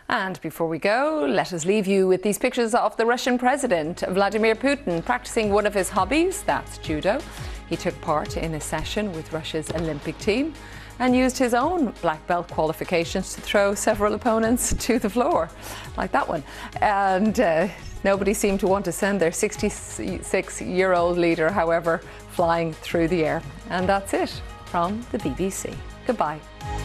And before we go, let us leave you with these pictures of the Russian President, Vladimir Putin, practicing one of his hobbies, that's Judo. He took part in a session with Russia's Olympic team and used his own black belt qualifications to throw several opponents to the floor, like that one. And nobody seemed to want to send their 66-year-old leader, however, flying through the air. And that's it from the BBC. Goodbye.